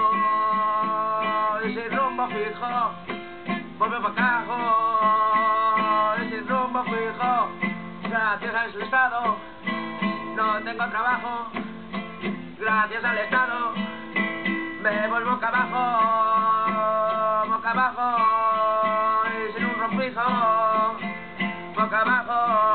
y sin rumbo fijo, vuelve para abajo y sin rumbo fijo. Gracias al Estado no tengo trabajo, gracias al Estado me vuelvo boca abajo y sin un rompijo, boca abajo.